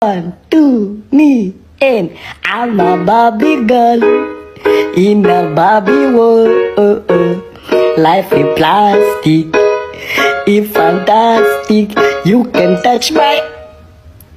One, two, me, and I'm a Barbie girl in a Barbie world. Life is plastic, it's fantastic. You can touch my